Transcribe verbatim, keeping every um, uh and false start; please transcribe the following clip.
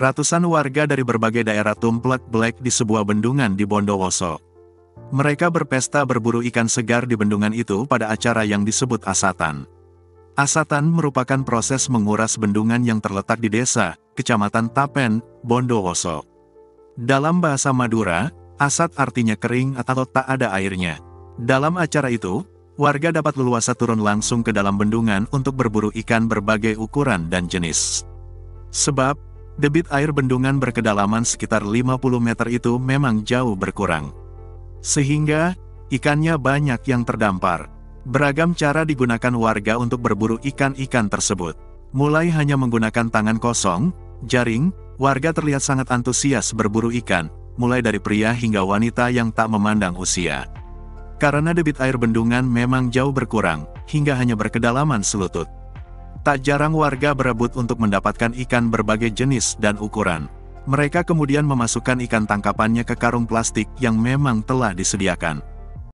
Ratusan warga dari berbagai daerah tumplek-belek di sebuah bendungan di Bondowoso. Mereka berpesta berburu ikan segar di bendungan itu pada acara yang disebut asatan. Asatan merupakan proses menguras bendungan yang terletak di desa, Kecamatan Tapen, Bondowoso. Dalam bahasa Madura, asat artinya kering atau tak ada airnya. Dalam acara itu, warga dapat leluasa turun langsung ke dalam bendungan untuk berburu ikan berbagai ukuran dan jenis. Sebab, debit air bendungan berkedalaman sekitar lima puluh meter itu memang jauh berkurang. Sehingga, ikannya banyak yang terdampar. Beragam cara digunakan warga untuk berburu ikan-ikan tersebut. Mulai hanya menggunakan tangan kosong, jaring, warga terlihat sangat antusias berburu ikan, mulai dari pria hingga wanita yang tak memandang usia. Karena debit air bendungan memang jauh berkurang, hingga hanya berkedalaman selutut. Tak jarang warga berebut untuk mendapatkan ikan berbagai jenis dan ukuran. Mereka kemudian memasukkan ikan tangkapannya ke karung plastik yang memang telah disediakan.